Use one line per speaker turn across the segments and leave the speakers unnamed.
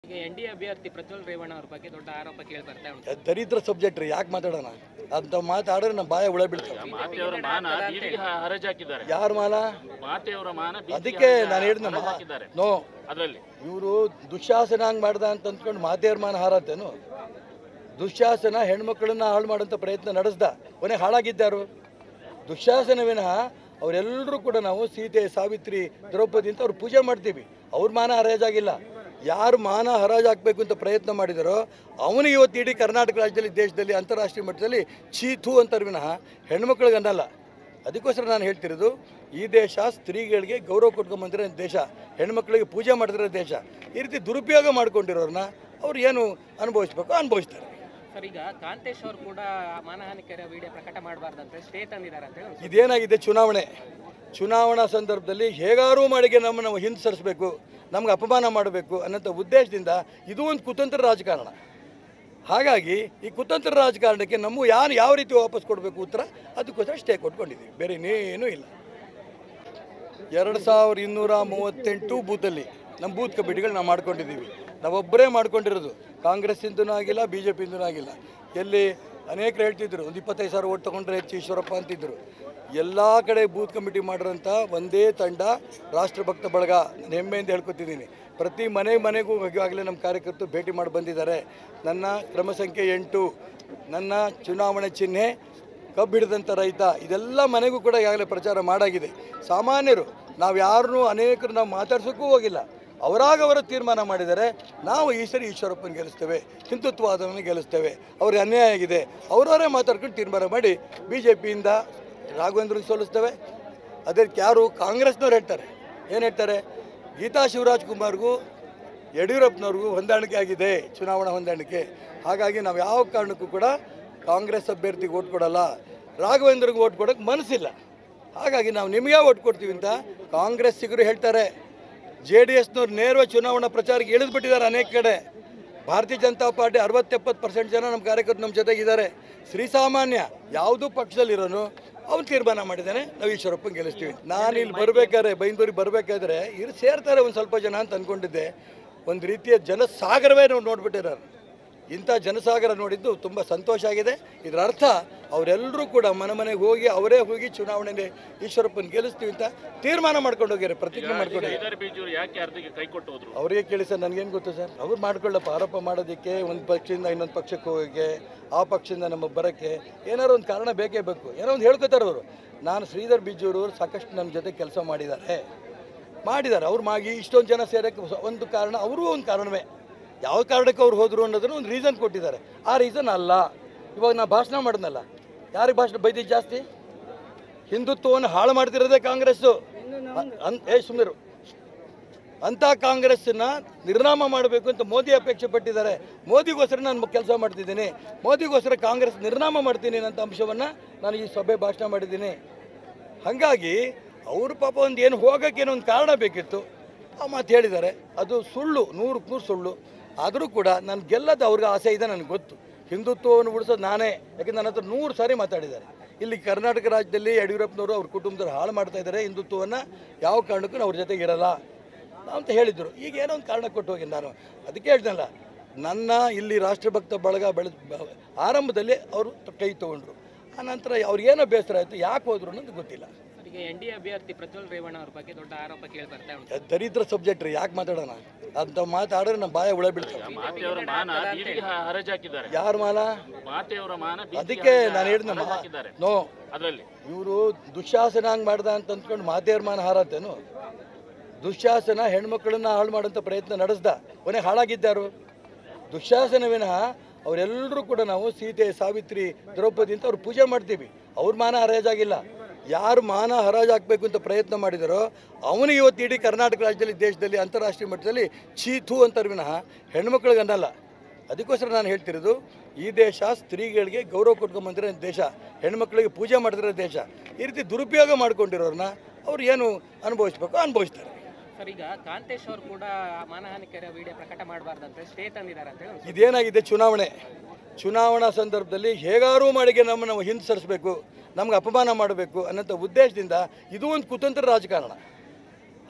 ಈಗ ಎನ್‌ಡಿಎ ಅಭ್ಯರ್ಥಿ ಪ್ರಜ್ವಲ್ ರೇವಣ್ಣ ಅವರ ಬಗ್ಗೆ ದೊಡ್ಡ ಆರೋಪ ಕೇಳಿ ಬರ್ತಾ ಉಂಟು.
ದರಿದ್ರ ಸಬ್ಜೆಕ್ಟ್ ರೀ, ಯಾಕೆ ಮಾತಾಡೋಣ ಅಂತ ಮಾತಾಡಿದ್ರೆ ನಮ್ಮ ಬಾಯ ಹುಳ ಬೀಳ್ತಾವೆ. ಯಾರ ಮಾನ? ಅದಕ್ಕೆ ನಾನು ಹೇಳಿದ ನೋ, ಇವರು ದುಶ್ಯಾಸನ ಹಂಗೆ ಮಾಡ್ದ ಅಂತ ಅಂದ್ಕೊಂಡು ಮಾತೆಯವ್ರ ಮಾನ ಹಾರತ್ತೇನು? ದುಶ್ಯಾಸನ ಹೆಣ್ಮಕ್ಳನ್ನ ಹಾಳು ಮಾಡೋಂಥ ಪ್ರಯತ್ನ ನಡೆಸ್ದ, ಕೊನೆ ಹಾಳಾಗಿದ್ದಾರು. ದುಶ್ಯಾಸನ ವಿನಃ ಅವರೆಲ್ಲರೂ ಕೂಡ ನಾವು ಸೀತೆ, ಸಾವಿತ್ರಿ, ದ್ರೌಪದಿ ಅಂತ ಅವ್ರು ಪೂಜೆ ಮಾಡ್ತೀವಿ. ಅವ್ರ ಮಾನ ಹರಾಜಾಗಿಲ್ಲ. ಯಾರು ಮಾನ ಹರಾಜಾಗಬೇಕು ಅಂತ ಪ್ರಯತ್ನ ಮಾಡಿದಾರೋ ಅವನಿಗೆ ಇವತ್ತು ಇಡೀ ಕರ್ನಾಟಕ ರಾಜ್ಯದಲ್ಲಿ, ದೇಶದಲ್ಲಿ, ಅಂತಾರಾಷ್ಟ್ರೀಯ ಮಟ್ಟದಲ್ಲಿ ಚೀತು ಅಂತಾರೆ ವಿನಃ ಹೆಣ್ಮಕ್ಳಿಗೆ ಅನ್ನಲ್ಲ. ಅದಕ್ಕೋಸ್ಕರ ನಾನು ಹೇಳ್ತಿರೋದು, ಈ ದೇಶ ಸ್ತ್ರೀಗಳಿಗೆ ಗೌರವ ಕೊಟ್ಕೊಂಬಂದಿರೋ ದೇಶ, ಹೆಣ್ಮಕ್ಳಿಗೆ ಪೂಜೆ ಮಾಡಿದಿರೋ ದೇಶ. ಈ ರೀತಿ ದುರುಪಯೋಗ ಮಾಡ್ಕೊಂಡಿರೋರನ್ನ ಅವ್ರು ಏನು ಅನುಭವಿಸ್ಬೇಕು ಅನುಭವಿಸ್ತಾರೆ.
ಸರ್, ಈಗ ಕಾಂತೇಶ್ ಅವರು ಕೂಡ ಮಾನಹಾನಿಕರ ವಿಡಿಯೋ ಪ್ರಕಟ ಮಾಡಬಾರ್ದಂತೆ ಸ್ಟೇ ತಂದಿದ್ದಾರೆ ಅಂತ ಹೇಳಿ.
ಇದೇನಾಗಿದೆ, ಚುನಾವಣಾ ಸಂದರ್ಭದಲ್ಲಿ ಹೇಗಾರೂ ಮಾಡಿಗೆ ನಮ್ಮನ್ನು ಹಿಂದೆ ಸರಿಸಬೇಕು, ನಮ್ಗೆ ಅಪಮಾನ ಮಾಡಬೇಕು ಅನ್ನೋಂಥ ಉದ್ದೇಶದಿಂದ ಇದು ಒಂದು ಕುತಂತ್ರ ರಾಜಕಾರಣ. ಹಾಗಾಗಿ ಈ ಕುತಂತ್ರ ರಾಜಕಾರಣಕ್ಕೆ ನಮ್ಮ ಯಾವ ರೀತಿ ವಾಪಸ್ ಕೊಡಬೇಕು ಉತ್ತರ, ಅದಕ್ಕೋಸ್ಕರ ಸ್ಟೇ ಕೊಟ್ಕೊಂಡಿದ್ದೀವಿ, ಬೇರೆ ಇನ್ನೇನೂ ಇಲ್ಲ. 2238 ಬೂತಲ್ಲಿ ನಮ್ಮ ಬೂತ್ ಕಮಿಟಿಗಳು ನಾವು ಮಾಡ್ಕೊಂಡಿದ್ದೀವಿ. ನಾವೊಬ್ಬರೇ ಮಾಡ್ಕೊಂಡಿರೋದು, ಕಾಂಗ್ರೆಸ್ಸಿಂದನೂ ಆಗಿಲ್ಲ, BJPಯಿಂದನೂ ಆಗಿಲ್ಲ. ಎಲ್ಲಿ ಅನೇಕರು ಹೇಳ್ತಿದ್ರು ಒಂದು 25,000 ಓಟ್ ತೊಗೊಂಡ್ರೆ ಹೆಚ್ಚು ಈಶ್ವರಪ್ಪ ಅಂತಿದ್ರು. ಎಲ್ಲ ಕಡೆ ಬೂತ್ ಕಮಿಟಿ ಮಾಡಿರೋಂಥ ಒಂದೇ ತಂಡ ರಾಷ್ಟ್ರಭಕ್ತ ಬಳಗ. ನಾನು ಹೆಮ್ಮೆಯಿಂದ ಹೇಳ್ಕೊತಿದ್ದೀನಿ. ಪ್ರತಿ ಮನೆಗೂ ಈಗಾಗಲೇ ನಮ್ಮ ಕಾರ್ಯಕರ್ತರು ಭೇಟಿ ಮಾಡಿ ಬಂದಿದ್ದಾರೆ. ನನ್ನ ಕ್ರಮ ಸಂಖ್ಯೆ 8, ನನ್ನ ಚುನಾವಣೆ ಚಿಹ್ನೆ ಕಬ್ಬು ಹಿಡಿದಂಥ ರೈತ, ಇದೆಲ್ಲ ಮನೆಗೂ ಕೂಡ ಈಗಾಗಲೇ ಪ್ರಚಾರ ಮಾಡಾಗಿದೆ. ಸಾಮಾನ್ಯರು ನಾವು ಯಾರನ್ನೂ ಅನೇಕರು ನಾವು ಮಾತಾಡ್ಸೋಕ್ಕೂ ಹೋಗಿಲ್ಲ, ಅವರಾಗವರ ತೀರ್ಮಾನ ಮಾಡಿದ್ದಾರೆ. ನಾವು ಈ ಸರಿ ಈಶ್ವರಪ್ಪನ ಗೆಲ್ಲಿಸ್ತೇವೆ, ಹಿಂದುತ್ವವಾದವನ್ನು ಗೆಲ್ಲಿಸ್ತೇವೆ, ಅವ್ರಿಗೆ ಅನ್ಯಾಯ ಆಗಿದೆ, ಅವರವರೇ ಮಾತಾಡ್ಕೊಂಡು ತೀರ್ಮಾನ ಮಾಡಿ BJPಯಿಂದ ರಾಘವೇಂದ್ರನ ಸೋಲಿಸ್ತೇವೆ. ಅದಕ್ಕೆ ಯಾರು ಕಾಂಗ್ರೆಸ್ನವ್ರು ಹೇಳ್ತಾರೆ, ಏನು ಹೇಳ್ತಾರೆ, ಗೀತಾ ಶಿವರಾಜ್ ಕುಮಾರ್ಗೂ ಯಡಿಯೂರಪ್ಪನವ್ರಿಗೂ ಹೊಂದಾಣಿಕೆ ಆಗಿದೆ, ಚುನಾವಣಾ ಹೊಂದಾಣಿಕೆ. ಹಾಗಾಗಿ ನಾವು ಯಾವ ಕಾರಣಕ್ಕೂ ಕೂಡ ಕಾಂಗ್ರೆಸ್ ಅಭ್ಯರ್ಥಿಗೆ ಓಟ್ ಕೊಡಲ್ಲ, ರಾಘವೇಂದ್ರಿಗೆ ಓಟ್ ಕೊಡೋಕ್ಕೆ ಮನಸ್ಸಿಲ್ಲ. ಹಾಗಾಗಿ ನಾವು ನಿಮಗೆ ಓಟ್ ಕೊಡ್ತೀವಿ ಅಂತ ಕಾಂಗ್ರೆಸ್ಸಿಗರು ಹೇಳ್ತಾರೆ. JDSನವ್ರು ನೇರವಾಗಿ ಚುನಾವಣಾ ಪ್ರಚಾರಕ್ಕೆ ಇಳಿದ್ಬಿಟ್ಟಿದ್ದಾರೆ. ಅನೇಕ ಕಡೆ ಭಾರತೀಯ ಜನತಾ ಪಾರ್ಟಿ 60-70% ಜನ ನಮ್ಮ ಕಾರ್ಯಕರ್ತರು ನಮ್ಮ ಜೊತೆಗಿದ್ದಾರೆ. ಶ್ರೀಸಾಮಾನ್ಯ ಯಾವುದೂ ಪಕ್ಷದಲ್ಲಿರೋನು ಅವ್ನು ತೀರ್ಮಾನ ಮಾಡಿದ್ದಾನೆ, ನಾವು ಈಶ್ವರಪ್ಪನ ಗೆಲ್ಲಿಸ್ತೀವಿ. ನಾನು ಇಲ್ಲಿ ಬರಬೇಕಾದ್ರೆ, ಬೈಂದೂರಿಗೆ ಬರಬೇಕಾದ್ರೆ ಇಲ್ಲಿ ಸೇರ್ತಾರೆ ಒಂದು ಸ್ವಲ್ಪ ಜನ ಅಂತ ಅಂದ್ಕೊಂಡಿದ್ದೆ. ಒಂದು ರೀತಿಯ ಜನಸಾಗರವೇ ನೋಡ್ಬಿಟ್ಟಿರೋರು. ಇಂಥ ಜನಸಾಗರ ನೋಡಿದ್ದು ತುಂಬ ಸಂತೋಷ ಆಗಿದೆ. ಇದರ ಅರ್ಥ ಅವರೆಲ್ಲರೂ ಕೂಡ ಮನೆಗೆ ಹೋಗಿ ಅವರೇ ಹೋಗಿ ಚುನಾವಣೆಯಲ್ಲಿ ಈಶ್ವರಪ್ಪನ ಗೆಲ್ಲಿಸ್ತೀವಿ ಅಂತ ತೀರ್ಮಾನ ಮಾಡ್ಕೊಂಡು ಹೋಗ್ಯಾರೆ, ಪ್ರತಿಜ್ಞೆ ಮಾಡ್ಕೊಂಡು. ಅವರಿಗೆ ಕೇಳಿ ಸರ್, ನನಗೇನು ಗೊತ್ತು ಸರ್, ಅವ್ರು ಮಾಡ್ಕೊಳ್ಳಪ್ಪ ಆರೋಪ ಮಾಡೋದಕ್ಕೆ, ಒಂದು ಪಕ್ಷದಿಂದ ಇನ್ನೊಂದು ಪಕ್ಷಕ್ಕೆ ಹೋಗೋಕ್ಕೆ, ಆ ಪಕ್ಷದಿಂದ ನಮಗೆ ಬರೋಕ್ಕೆ ಏನಾದ್ರು ಒಂದು ಕಾರಣ ಬೇಕೇ ಬೇಕು. ಏನೋ ಒಂದು ಹೇಳ್ಕೊತಾರೆ ಅವರು. ನಾನು ಶ್ರೀಧರ್ ಬಿಜೂರು ಸಾಕಷ್ಟು ನಮ್ಮ ಜೊತೆ ಕೆಲಸ ಮಾಡಿದ್ದಾರೆ. ಅವ್ರು ಇಷ್ಟೊಂದು ಜನ ಸೇರೋಕ್ಕೆ ಒಂದು ಕಾರಣ, ಅವರು ಒಂದು ಕಾರಣವೇ. ಯಾವ ಕಾರಣಕ್ಕೆ ಅವ್ರು ಹೋದರು ಅನ್ನೋದನ್ನು ಒಂದು ರೀಸನ್ ಕೊಟ್ಟಿದ್ದಾರೆ. ಆ ರೀಸನ್ ಅಲ್ಲ. ಇವಾಗ ನಾನು ಭಾಷಣ ಮಾಡಿದ್ನಲ್ಲ, ಯಾರಿಗೆ ಭಾಷಣ ಬೈದಿದ್ದು ಜಾಸ್ತಿ? ಹಿಂದುತ್ವವನ್ನು ಹಾಳು ಮಾಡ್ತಿರೋದೇ ಕಾಂಗ್ರೆಸ್ಸು. ಸುಮ್ಮನೆ ಅಂಥ ಕಾಂಗ್ರೆಸ್ಸನ್ನು ನಿರ್ನಾಮ ಮಾಡಬೇಕು ಅಂತ ಮೋದಿ ಅಪೇಕ್ಷೆ ಪಟ್ಟಿದ್ದಾರೆ. ಮೋದಿಗೋಸ್ಕರ ನಾನು ಕೆಲಸ ಮಾಡ್ತಿದ್ದೀನಿ, ಮೋದಿಗೋಸ್ಕರ ಕಾಂಗ್ರೆಸ್ ನಿರ್ನಾಮ ಮಾಡ್ತೀನಿ ಅನ್ನೋಂಥ ಅಂಶವನ್ನು ನಾನು ಈ ಸಭೆ ಭಾಷಣ ಮಾಡಿದ್ದೀನಿ. ಹಾಗಾಗಿ ಅವರು ಪಾಪ ಒಂದು ಏನು ಹೋಗೋಕ್ಕೇನೋ ಒಂದು ಕಾರಣ ಬೇಕಿತ್ತು, ಆ ಮಾತು ಹೇಳಿದ್ದಾರೆ. ಅದು ಸುಳ್ಳು, 100% ಸುಳ್ಳು. ಆದರೂ ಕೂಡ ನಾನು ಗೆಲ್ಲದ ಅವ್ರಿಗೆ ಆಸೆ ಇದೆ, ನನಗೆ ಗೊತ್ತು. ಹಿಂದುತ್ವವನ್ನು ಉಳಿಸೋದು ನಾನೇ, ಯಾಕೆಂದ್ರೆ ನನ್ನ ಹತ್ರ 100 ಸಾರಿ ಮಾತಾಡಿದ್ದಾರೆ. ಇಲ್ಲಿ ಕರ್ನಾಟಕ ರಾಜ್ಯದಲ್ಲಿ ಯಡಿಯೂರಪ್ಪನವರು ಅವ್ರ ಕುಟುಂಬದವ್ರು ಹಾಳು ಮಾಡ್ತಾ ಇದ್ದಾರೆ, ಹಿಂದುತ್ವವನ್ನು ಯಾವ ಕಾರಣಕ್ಕೂ ಅವ್ರ ಜೊತೆಗೆ ಇರಲ್ಲ ಅಂತ ಹೇಳಿದರು. ಈಗ ಏನೋ ಒಂದು ಕಾರಣ ಕೊಟ್ಟು ಹೋಗಿ ನಾನು ಅದಕ್ಕೆ ಹೇಳ್ದಲ್ಲ, ನನ್ನ ಇಲ್ಲಿ ರಾಷ್ಟ್ರಭಕ್ತ ಬಳಗ ಆರಂಭದಲ್ಲಿ ಅವರು ಕೈ ತೊಗೊಂಡ್ರು. ಆನಂತರ ಅವ್ರಿಗೇನೋ ಬೇಸರ ಆಯಿತು, ಯಾಕೆ ಹೋದ್ರು ಅನ್ನೋದು ಗೊತ್ತಿಲ್ಲ.
ಈಗ ಎನ್‌ಡಿಎ ಅಭ್ಯರ್ಥಿ ಪ್ರಜ್ವಲ್ ರೇವಣ್ಣ ಅವರ ಬಗ್ಗೆ ದೊಡ್ಡ ಆರೋಪ ಕೇಳಿ ಬರ್ತಾ ಉಂಟು.
ದರಿದ್ರ ಸಬ್ಜೆಕ್ಟ್ ರೀ, ಯಾಕೆ ಮಾತಾಡೋಣ ಅಂತ ಮಾತಾಡಿದ್ರೆ ನಮ್ಮ ಬಾಯ ಹುಳ ಬೀಳ್ತಾವೆ. ಯಾರ ಮಾನ? ಅದಕ್ಕೆ ನಾನು ಹೇಳಿದ ನೋ, ಇವರು ದುಶ್ಯಾಸನ ಹಂಗೆ ಮಾಡ್ದ ಅಂತ ಅಂದ್ಕೊಂಡು ಮಾತೆಯವ್ರ ಮಾನ ಹಾರತ್ತೇನು? ದುಶ್ಯಾಸನ ಹೆಣ್ಮಕ್ಳನ್ನ ಹಾಳು ಮಾಡೋಂಥ ಪ್ರಯತ್ನ ನಡೆಸ್ದ, ಕೊನೆ ಹಾಳಾಗಿದ್ದಾರು. ದುಶ್ಯಾಸನ ವಿನಃ ಅವರೆಲ್ಲರೂ ಕೂಡ ನಾವು ಸೀತೆ, ಸಾವಿತ್ರಿ, ದ್ರೌಪದಿ ಅಂತ ಅವ್ರು ಪೂಜೆ ಮಾಡ್ತೀವಿ. ಅವ್ರ ಮಾನ ಹರಾಜಾಗಿಲ್ಲ. ಯಾರು ಮಾನ ಹರಾಜಾಗಬೇಕು ಅಂತ ಪ್ರಯತ್ನ ಮಾಡಿದಾರೋ ಅವನಿಗೆ ಇವತ್ತು ಇಡೀ ಕರ್ನಾಟಕ ರಾಜ್ಯದಲ್ಲಿ, ದೇಶದಲ್ಲಿ, ಅಂತಾರಾಷ್ಟ್ರೀಯ ಮಟ್ಟದಲ್ಲಿ ಚೀತು ಅಂತಾರೆ ವಿನಃ ಹೆಣ್ಮಕ್ಳಿಗೆ ಅನ್ನಲ್ಲ. ಅದಕ್ಕೋಸ್ಕರ ನಾನು ಹೇಳ್ತಿರೋದು, ಈ ದೇಶ ಸ್ತ್ರೀಗಳಿಗೆ ಗೌರವ ಕೊಟ್ಕೊಂಬಂದಿರೋ ದೇಶ, ಹೆಣ್ಮಕ್ಳಿಗೆ ಪೂಜೆ ಮಾಡಿದಿರೋ ದೇಶ. ಈ ರೀತಿ ದುರುಪಯೋಗ ಮಾಡ್ಕೊಂಡಿರೋರನ್ನ ಅವ್ರು ಏನು ಅನುಭವಿಸ್ಬೇಕು ಅನುಭವಿಸ್ತಾರೆ.
ಸರ್, ಈಗ ಕಾಂತೇಶ್ ಅವರು ಕೂಡ ಮಾನಹಾನಿಕರ ವಿಡಿಯೋ ಪ್ರಕಟ ಮಾಡಬಾರ್ದಂತೆ ಸ್ಟೇ ತಂದಿದ್ದಾರೆ ಅಂತ ಹೇಳಿ.
ಇದೇನಾಗಿದೆ, ಚುನಾವಣಾ ಸಂದರ್ಭದಲ್ಲಿ ಹೇಗಾರೂ ಮಾಡಿಗೆ ನಮ್ಮನ್ನು ಹಿಂದೆ ಸರಿಸಬೇಕು, ನಮ್ಗೆ ಅಪಮಾನ ಮಾಡಬೇಕು ಅನ್ನೋಂಥ ಉದ್ದೇಶದಿಂದ ಇದು ಒಂದು ಕುತಂತ್ರ ರಾಜಕಾರಣ.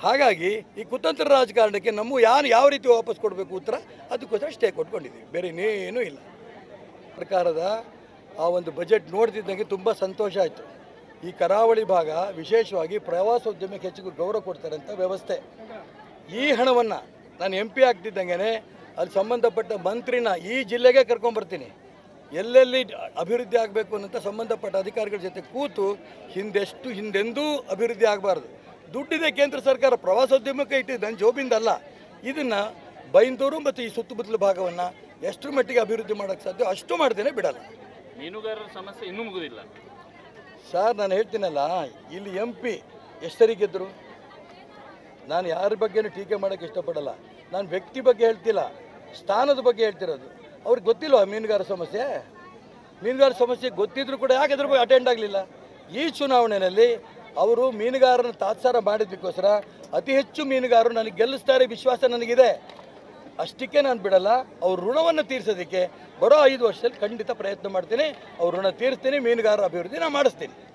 ಹಾಗಾಗಿ ಈ ಕುತಂತ್ರ ರಾಜಕಾರಣಕ್ಕೆ ನಮ್ಮ ಯಾವ ರೀತಿ ವಾಪಸ್ ಕೊಡಬೇಕು ಉತ್ತರ, ಅದಕ್ಕೋಸ್ಕರ ಸ್ಟೇ ಕೊಟ್ಕೊಂಡಿದ್ದೀವಿ, ಬೇರೆ ಇನ್ನೇನೂ ಇಲ್ಲ. ಸರ್ಕಾರದ ಆ ಒಂದು ಬಜೆಟ್ ನೋಡ್ತಿದ್ದಂಗೆ ತುಂಬ ಸಂತೋಷ ಆಯಿತು. ಈ ಕರಾವಳಿ ಭಾಗ ವಿಶೇಷವಾಗಿ ಪ್ರವಾಸೋದ್ಯಮಕ್ಕೆ ಹೆಚ್ಚು ಗೌರವ ಕೊಡ್ತಾರೆ ಅಂತ ವ್ಯವಸ್ಥೆ. ಈ ಹಣವನ್ನು ನಾನು MP ಆಗ್ತಿದ್ದಂಗೆ ಅಲ್ಲಿ ಸಂಬಂಧಪಟ್ಟ ಮಂತ್ರಿನ ಈ ಜಿಲ್ಲೆಗೆ ಕರ್ಕೊಂಬರ್ತೀನಿ, ಎಲ್ಲೆಲ್ಲಿ ಅಭಿವೃದ್ಧಿ ಆಗಬೇಕು ಅನ್ನೋಂಥ ಸಂಬಂಧಪಟ್ಟ ಅಧಿಕಾರಿಗಳ ಜೊತೆ ಕೂತು ಹಿಂದೆಂದೂ ಅಭಿವೃದ್ಧಿ ಆಗಬಾರ್ದು. ದುಡ್ಡಿದೆ ಕೇಂದ್ರ ಸರ್ಕಾರ ಪ್ರವಾಸೋದ್ಯಮಕ್ಕೆ ಇಟ್ಟಿದ್ದು, ನನ್ನ ಜೋಬಿಂದಲ್ಲ. ಇದನ್ನು ಬೈಂದೂರು ಮತ್ತು ಈ ಸುತ್ತಮುತ್ತಲ ಭಾಗವನ್ನು ಎಷ್ಟು ಮಟ್ಟಿಗೆ ಅಭಿವೃದ್ಧಿ ಮಾಡೋಕ್ಕೆ ಸಾಧ್ಯ ಅಷ್ಟು ಮಾಡ್ತೇನೆ, ಬಿಡಲ್ಲ.
ಮೀನುಗಾರರ ಸಮಸ್ಯೆ ಇನ್ನೂ ಮುಗುದಿಲ್ಲ
ಸರ್. ನಾನು ಹೇಳ್ತೀನಲ್ಲ, ಇಲ್ಲಿ MP ಎಷ್ಟು ಸರಿ ಗೆದ್ದರು. ನಾನು ಯಾರ ಬಗ್ಗೆನೂ ಟೀಕೆ ಮಾಡೋಕ್ಕೆ ಇಷ್ಟಪಡಲ್ಲ. ನಾನು ವ್ಯಕ್ತಿ ಬಗ್ಗೆ ಹೇಳ್ತಿಲ್ಲ, ಸ್ಥಾನದ ಬಗ್ಗೆ ಹೇಳ್ತಿರೋದು. ಅವ್ರಿಗೆ ಗೊತ್ತಿಲ್ವ ಮೀನುಗಾರ ಸಮಸ್ಯೆ? ಮೀನುಗಾರ ಸಮಸ್ಯೆ ಗೊತ್ತಿದ್ರು ಕೂಡ ಯಾಕೆ ಅದ್ರ ಬಗ್ಗೆ ಅಟೆಂಡ್ ಆಗಲಿಲ್ಲ? ಈ ಚುನಾವಣೆಯಲ್ಲಿ ಅವರು ಮೀನುಗಾರನ ತಾತ್ಸಾರ ಮಾಡಿದ್ದಕ್ಕೋಸ್ಕರ ಅತಿ ಹೆಚ್ಚು ಮೀನುಗಾರರು ನನಗೆ ಗೆಲ್ಲಿಸ್ತಾರೆ ವಿಶ್ವಾಸ ನನಗಿದೆ. ಅಷ್ಟಕ್ಕೆ ನಾನು ಬಿಡಲ್ಲ. ಅವ್ರ ಋಣವನ್ನು ತೀರಿಸೋದಕ್ಕೆ ಬರೋ 5 ವರ್ಷದಲ್ಲಿ ಖಂಡಿತ ಪ್ರಯತ್ನ ಮಾಡ್ತೀನಿ. ಅವ್ರ ಋಣ ತೀರಿಸ್ತೀನಿ, ಮೀನುಗಾರರ ಅಭಿವೃದ್ಧಿ ನಾನು ಮಾಡಿಸ್ತೀನಿ.